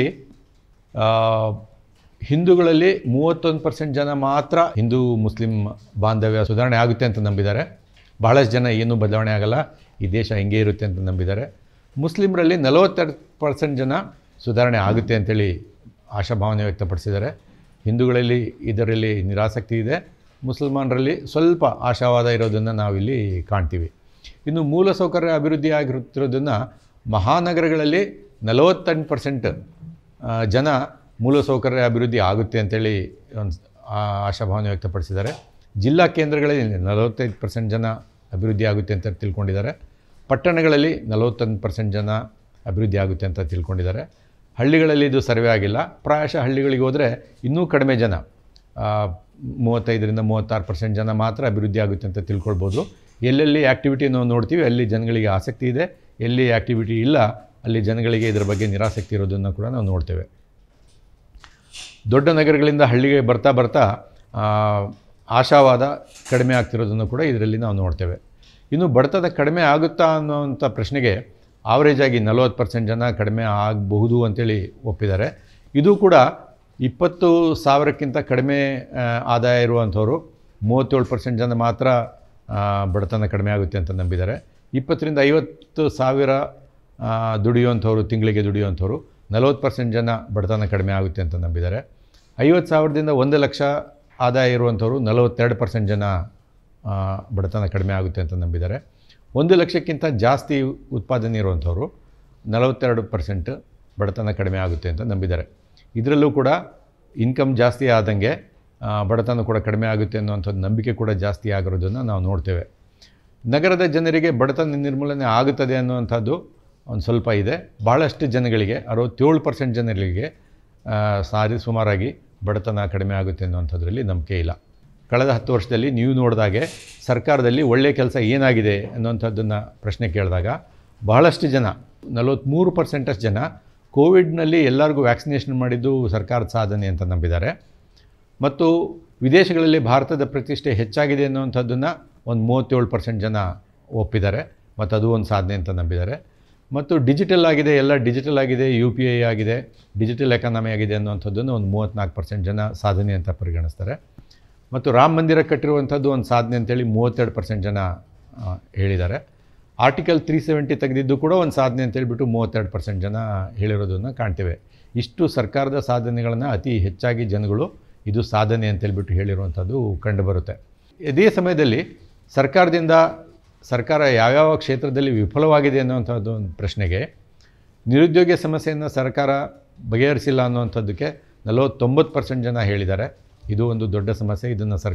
ಹಿಂದೂಗಳಲ್ಲಿ 31% ಜನ ಮಾತ್ರ ಹಿಂದೂ ಮುಸ್ಲಿಂ ಬಾಂಧವ್ಯ ಸುಧಾರಣೆ ಆಗುತ್ತೆ ಅಂತ ನಂಬಿದ್ದಾರೆ. ಬಹಳಷ್ಟು ಜನ ಏನೂ ಬದಲಾವಣೆ ಆಗಲ್ಲ, ಈ ದೇಶ ಹಿಂಗೆ ಇರುತ್ತೆ ಅಂತ ನಂಬಿದ್ದಾರೆ. ಮುಸ್ಲಿಮರಲ್ಲಿ 42% ಜನ ಸುಧಾರಣೆ ಆಗುತ್ತೆ ಅಂತೇಳಿ ಆಶಾಭಾವನೆ ವ್ಯಕ್ತಪಡಿಸಿದ್ದಾರೆ. ಹಿಂದೂಗಳಲ್ಲಿ ಇದರಲ್ಲಿ ನಿರಾಸಕ್ತಿ ಇದೆ, ಮುಸಲ್ಮಾನರಲ್ಲಿ ಸ್ವಲ್ಪ ಆಶಾವಾದ ಇರೋದನ್ನು ನಾವಿಲ್ಲಿ ಕಾಣ್ತೀವಿ. ಇನ್ನು ಮೂಲಸೌಕರ್ಯ ಅಭಿವೃದ್ಧಿ ಆಗಿರುತ್ತಿರೋದನ್ನು ಮಹಾನಗರಗಳಲ್ಲಿ 48% ಜನ ಮೂಲಸೌಕರ್ಯ ಅಭಿವೃದ್ಧಿ ಆಗುತ್ತೆ ಅಂತೇಳಿ ಒಂದು ಆಶಾಭಾವನೆ ವ್ಯಕ್ತಪಡಿಸಿದ್ದಾರೆ. ಜಿಲ್ಲಾ ಕೇಂದ್ರಗಳಲ್ಲಿ 45% ಜನ ಅಭಿವೃದ್ಧಿ ಆಗುತ್ತೆ ಅಂತ ತಿಳ್ಕೊಂಡಿದ್ದಾರೆ. ಪಟ್ಟಣಗಳಲ್ಲಿ 41% ಜನ ಅಭಿವೃದ್ಧಿ ಆಗುತ್ತೆ ಅಂತ ತಿಳ್ಕೊಂಡಿದ್ದಾರೆ. ಹಳ್ಳಿಗಳಲ್ಲಿ ಇದು ಸರ್ವೆ ಆಗಿಲ್ಲ. ಪ್ರಾಯಶಃ ಹಳ್ಳಿಗಳಿಗೆ ಹೋದರೆ ಇನ್ನೂ ಕಡಿಮೆ ಜನ 35ರಿಂದ 36% ಜನ ಮಾತ್ರ ಅಭಿವೃದ್ಧಿ ಆಗುತ್ತೆ ಅಂತ ತಿಳ್ಕೊಳ್ಬೋದು. ಎಲ್ಲೆಲ್ಲಿ ಆ್ಯಕ್ಟಿವಿಟಿ ನಾವು ನೋಡ್ತೀವಿ ಅಲ್ಲಿ ಜನಗಳಿಗೆ ಆಸಕ್ತಿ ಇದೆ, ಎಲ್ಲಿ ಆ್ಯಕ್ಟಿವಿಟಿ ಇಲ್ಲ ಅಲ್ಲಿ ಜನಗಳಿಗೆ ಇದರ ಬಗ್ಗೆ ನಿರಾಸಕ್ತಿ ಇರೋದನ್ನು ಕೂಡ ನಾವು ನೋಡ್ತೇವೆ. ದೊಡ್ಡ ನಗರಗಳಿಂದ ಹಳ್ಳಿಗೆ ಬರ್ತಾ ಆಶಾವಾದ ಕಡಿಮೆ ಆಗ್ತಿರೋದನ್ನು ಕೂಡ ಇದರಲ್ಲಿ ನಾವು ನೋಡ್ತೇವೆ. ಇನ್ನು ಬಡತನ ಕಡಿಮೆ ಆಗುತ್ತಾ ಅನ್ನೋವಂಥ ಪ್ರಶ್ನೆಗೆ ಆವ್ರೇಜಾಗಿ 40% ಜನ ಕಡಿಮೆ ಆಗಬಹುದು ಅಂತೇಳಿ ಒಪ್ಪಿದ್ದಾರೆ. ಇದು ಕೂಡ 20,000ಕ್ಕಿಂತ ಕಡಿಮೆ ಆದಾಯ ಇರುವಂಥವ್ರು 37% ಜನ ಮಾತ್ರ ಬಡತನ ಕಡಿಮೆ ಆಗುತ್ತೆ ಅಂತ ನಂಬಿದ್ದಾರೆ. 20,000 to 50,000 ದುಡಿಯುವಂಥವ್ರು, ತಿಂಗಳಿಗೆ ದುಡಿಯುವಂಥವ್ರು 40% ಜನ ಬಡತನ ಕಡಿಮೆ ಆಗುತ್ತೆ ಅಂತ ನಂಬಿದ್ದಾರೆ. 50,000ದಿಂದ 1,00,000 ಆದಾಯ ಇರುವಂಥವ್ರು 42% ಜನ ಬಡತನ ಕಡಿಮೆ ಆಗುತ್ತೆ ಅಂತ ನಂಬಿದ್ದಾರೆ. 1,00,000ಕ್ಕಿಂತ ಜಾಸ್ತಿ ಉತ್ಪಾದನೆ ಇರುವಂಥವ್ರು 42% ಬಡತನ ಕಡಿಮೆ ಆಗುತ್ತೆ ಅಂತ ನಂಬಿದ್ದಾರೆ. ಇದರಲ್ಲೂ ಕೂಡ ಇನ್ಕಮ್ ಜಾಸ್ತಿ ಆದಂಗೆ ಬಡತನ ಕೂಡ ಕಡಿಮೆ ಆಗುತ್ತೆ ಅನ್ನುವಂಥದ್ದು ನಂಬಿಕೆ ಕೂಡ ಜಾಸ್ತಿ ಆಗಿರೋದನ್ನು ನಾವು ನೋಡ್ತೇವೆ. ನಗರದ ಜನರಿಗೆ ಬಡತನ ನಿರ್ಮೂಲನೆ ಆಗುತ್ತದೆ ಅನ್ನುವಂಥದ್ದು ಒಂದು ಸ್ವಲ್ಪ ಇದೆ. ಭಾಳಷ್ಟು ಜನಗಳಿಗೆ 67% ಜನರಿಗೆ ಸುಮಾರಾಗಿ ಬಡತನ ಕಡಿಮೆ ಆಗುತ್ತೆ ಅನ್ನುವಂಥದ್ರಲ್ಲಿ ನಂಬಿಕೆ ಇಲ್ಲ. ಕಳೆದ 10 ವರ್ಷದಲ್ಲಿ ನೀವು ನೋಡಿದಾಗೆ ಸರ್ಕಾರದಲ್ಲಿ ಒಳ್ಳೆಯ ಕೆಲಸ ಏನಾಗಿದೆ ಅನ್ನುವಂಥದ್ದನ್ನು ಪ್ರಶ್ನೆ ಕೇಳಿದಾಗ ಬಹಳಷ್ಟು ಜನ 43% ಜನ ಕೋವಿಡ್ನಲ್ಲಿ ಎಲ್ಲರಿಗೂ ವ್ಯಾಕ್ಸಿನೇಷನ್ ಮಾಡಿದ್ದು ಸರ್ಕಾರದ ಸಾಧನೆ ಅಂತ ನಂಬಿದ್ದಾರೆ. ಮತ್ತು ವಿದೇಶಗಳಲ್ಲಿ ಭಾರತದ ಪ್ರತಿಷ್ಠೆ ಹೆಚ್ಚಾಗಿದೆ ಅನ್ನುವಂಥದ್ದನ್ನು ಒಂದು 37% ಜನ ಒಪ್ಪಿದ್ದಾರೆ ಮತ್ತು ಅದು ಒಂದು ಸಾಧನೆ ಅಂತ ನಂಬಿದ್ದಾರೆ. ಮತ್ತು ಡಿಜಿಟಲ್ ಆಗಿದೆ, ಎಲ್ಲ ಡಿಜಿಟಲ್ ಆಗಿದೆ, UPI ಆಗಿದೆ, ಡಿಜಿಟಲ್ ಎಕಾನಮಿ ಆಗಿದೆ ಅನ್ನುವಂಥದ್ದನ್ನು ಒಂದು 34% ಜನ ಸಾಧನೆ ಅಂತ ಪರಿಗಣಿಸ್ತಾರೆ. ಮತ್ತು ರಾಮ ಮಂದಿರ ಕಟ್ಟಿರುವಂಥದ್ದು ಒಂದು ಸಾಧನೆ ಅಂತೇಳಿ 32% ಜನ ಹೇಳಿದ್ದಾರೆ. ಆರ್ಟಿಕಲ್ 370 ತೆಗೆದಿದ್ದು ಕೂಡ ಒಂದು ಸಾಧನೆ ಅಂತೇಳ್ಬಿಟ್ಟು 32% ಜನ ಹೇಳಿರೋದನ್ನು ಕಾಣ್ತೇವೆ. ಇಷ್ಟು ಸರ್ಕಾರದ ಸಾಧನೆಗಳನ್ನು ಅತಿ ಹೆಚ್ಚಾಗಿ ಜನಗಳು ಇದು ಸಾಧನೆ ಅಂತೇಳ್ಬಿಟ್ಟು ಹೇಳಿರುವಂಥದ್ದು ಕಂಡುಬರುತ್ತೆ. ಇದೇ ಸಮಯದಲ್ಲಿ ಸರ್ಕಾರ ಯಾವ್ಯಾವ ಕ್ಷೇತ್ರದಲ್ಲಿ ವಿಫಲವಾಗಿದೆ ಅನ್ನುವಂಥದ್ದು ಒಂದು ಪ್ರಶ್ನೆಗೆ ನಿರುದ್ಯೋಗ ಸಮಸ್ಯೆಯನ್ನು ಸರ್ಕಾರ ಬಗೆಹರಿಸಿಲ್ಲ ಅನ್ನುವಂಥದ್ದಕ್ಕೆ 90% ಜನ ಹೇಳಿದ್ದಾರೆ ಇದು ಒಂದು ದೊಡ್ಡ ಸಮಸ್ಯೆ,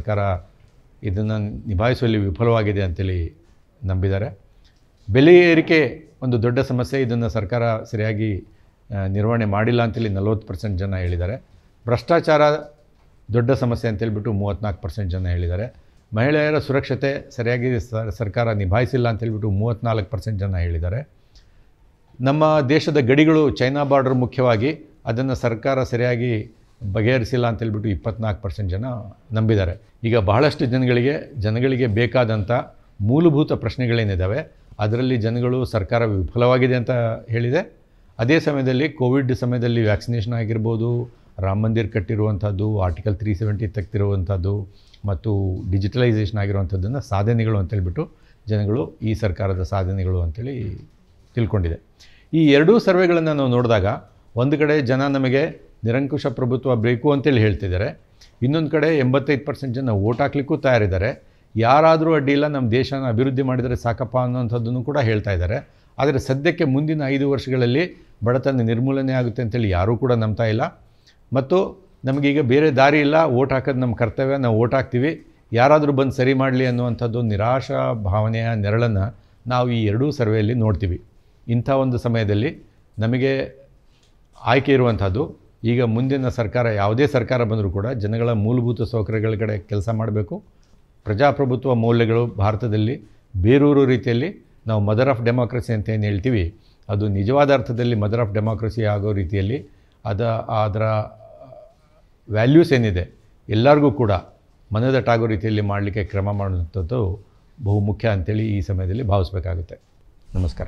ಇದನ್ನು ನಿಭಾಯಿಸುವಲ್ಲಿ ವಿಫಲವಾಗಿದೆ ಅಂತೇಳಿ ನಂಬಿದ್ದಾರೆ. ಬೆಲೆ ಏರಿಕೆ ಒಂದು ದೊಡ್ಡ ಸಮಸ್ಯೆ, ಇದನ್ನು ಸರ್ಕಾರ ಸರಿಯಾಗಿ ನಿರ್ವಹಣೆ ಮಾಡಿಲ್ಲ ಅಂತೇಳಿ 40% ಜನ ಹೇಳಿದ್ದಾರೆ. ಭ್ರಷ್ಟಾಚಾರ ದೊಡ್ಡ ಸಮಸ್ಯೆ ಅಂತೇಳ್ಬಿಟ್ಟು 34% ಜನ ಹೇಳಿದ್ದಾರೆ. ಮಹಿಳೆಯರ ಸುರಕ್ಷತೆ ಸರಿಯಾಗಿ ಸರ್ಕಾರ ನಿಭಾಯಿಸಿಲ್ಲ ಅಂತೇಳ್ಬಿಟ್ಟು 34% ಜನ ಹೇಳಿದ್ದಾರೆ. ನಮ್ಮ ದೇಶದ ಗಡಿಗಳು ಚೈನಾ ಬಾರ್ಡರ್ ಮುಖ್ಯವಾಗಿ ಅದನ್ನು ಸರ್ಕಾರ ಸರಿಯಾಗಿ ಬಗೆಹರಿಸಿಲ್ಲ ಅಂತೇಳ್ಬಿಟ್ಟು 24% ಜನ ನಂಬಿದ್ದಾರೆ. ಈಗ ಬಹಳಷ್ಟು ಜನಗಳಿಗೆ ಬೇಕಾದಂಥ ಮೂಲಭೂತ ಪ್ರಶ್ನೆಗಳೇನಿದ್ದಾವೆ ಅದರಲ್ಲಿ ಜನಗಳು ಸರ್ಕಾರ ವಿಫಲವಾಗಿದೆ ಅಂತ ಹೇಳಿದೆ. ಅದೇ ಸಮಯದಲ್ಲಿ ಕೋವಿಡ್ ಸಮಯದಲ್ಲಿ ವ್ಯಾಕ್ಸಿನೇಷನ್ ಆಗಿರ್ಬೋದು, ರಾಮ ಮಂದಿರ ಕಟ್ಟಿರುವಂಥದ್ದು, ಆರ್ಟಿಕಲ್ 370 ತೆಗೆದಿರುವಂಥದ್ದು ಮತ್ತು ಡಿಜಿಟಲೈಸೇಷನ್ ಆಗಿರುವಂಥದ್ದನ್ನು ಸಾಧನೆಗಳು ಅಂತೇಳ್ಬಿಟ್ಟು ಜನಗಳು ಈ ಸರ್ಕಾರದ ಸಾಧನೆಗಳು ಅಂತೇಳಿ ತಿಳ್ಕೊಂಡಿದೆ. ಈ ಎರಡೂ ಸರ್ವೆಗಳನ್ನು ನಾವು ನೋಡಿದಾಗ ಒಂದು ಕಡೆ ಜನ ನಮಗೆ ನಿರಂಕುಶ ಪ್ರಭುತ್ವ ಬೇಕು ಅಂತೇಳಿ ಹೇಳ್ತಿದ್ದಾರೆ, ಇನ್ನೊಂದು ಕಡೆ 85% ಜನ ವೋಟ್ ಹಾಕ್ಲಿಕ್ಕೂ ತಯಾರಿದ್ದಾರೆ. ಯಾರಾದರೂ ಅಡ್ಡಿಯಿಲ್ಲ, ನಮ್ಮ ದೇಶನ ಅಭಿವೃದ್ಧಿ ಮಾಡಿದರೆ ಸಾಕಪ್ಪ ಅನ್ನೋಂಥದ್ದನ್ನು ಕೂಡ ಹೇಳ್ತಾ ಇದ್ದಾರೆ. ಆದರೆ ಸದ್ಯಕ್ಕೆ ಮುಂದಿನ 5 ವರ್ಷಗಳಲ್ಲಿ ಬಡತನ ನಿರ್ಮೂಲನೆ ಆಗುತ್ತೆ ಅಂತೇಳಿ ಯಾರೂ ಕೂಡ ನಂಬ್ತಾ ಇಲ್ಲ. ಮತ್ತು ನಮಗೀಗ ಬೇರೆ ದಾರಿ ಇಲ್ಲ, ವೋಟ್ ಹಾಕೋದು ನಮ್ಮ ಕರ್ತವ್ಯ, ನಾವು ವೋಟ್ ಹಾಕ್ತೀವಿ, ಯಾರಾದರೂ ಬಂದು ಸರಿ ಮಾಡಲಿ ಅನ್ನುವಂಥದ್ದು ನಿರಾಶಾ ಭಾವನೆಯ ನೆರಳನ್ನು ನಾವು ಈ ಎರಡೂ ಸರ್ವೆಯಲ್ಲಿ ನೋಡ್ತೀವಿ. ಇಂಥ ಒಂದು ಸಮಯದಲ್ಲಿ ನಮಗೆ ಆಯ್ಕೆ ಇರುವಂಥದ್ದು ಈಗ ಮುಂದಿನ ಸರ್ಕಾರ, ಯಾವುದೇ ಸರ್ಕಾರ ಬಂದರೂ ಕೂಡ ಜನಗಳ ಮೂಲಭೂತ ಸೌಕರ್ಯಗಳ ಕಡೆ ಕೆಲಸ ಮಾಡಬೇಕು. ಪ್ರಜಾಪ್ರಭುತ್ವ ಮೌಲ್ಯಗಳು ಭಾರತದಲ್ಲಿ ಬೇರೂರು ರೀತಿಯಲ್ಲಿ ನಾವು ಮದರ್ ಆಫ್ ಡೆಮಾಕ್ರಸಿ ಅಂತ ಏನು ಹೇಳ್ತೀವಿ, ಅದು ನಿಜವಾದ ಅರ್ಥದಲ್ಲಿ ಮದರ್ ಆಫ್ ಡೆಮಾಕ್ರಸಿ ಆಗೋ ರೀತಿಯಲ್ಲಿ ಅದರ ವ್ಯಾಲ್ಯೂಸ್ ಏನಿದೆ ಎಲ್ಲರಿಗೂ ಕೂಡ ಮನದಟ್ಟಾಗೋ ರೀತಿಯಲ್ಲಿ ಮಾಡಲಿಕ್ಕೆ ಕ್ರಮ ಮಾಡುವಂಥದ್ದು ಬಹುಮುಖ್ಯ ಅಂತೇಳಿ ಈ ಸಮಯದಲ್ಲಿ ಭಾವಿಸಬೇಕಾಗುತ್ತೆ. ನಮಸ್ಕಾರ.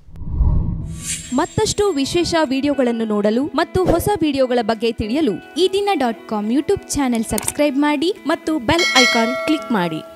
ಮತ್ತಷ್ಟು ವಿಶೇಷ ವಿಡಿಯೋಗಳನ್ನು ನೋಡಲು ಮತ್ತು ಹೊಸ ವಿಡಿಯೋಗಳ ಬಗ್ಗೆ ತಿಳಿಯಲು eDina.com ಯೂಟ್ಯೂಬ್ ಚಾನೆಲ್ ಸಬ್ಸ್ಕ್ರೈಬ್ ಮಾಡಿ ಮತ್ತು ಬೆಲ್ ಐಕಾನ್ ಕ್ಲಿಕ್ ಮಾಡಿ.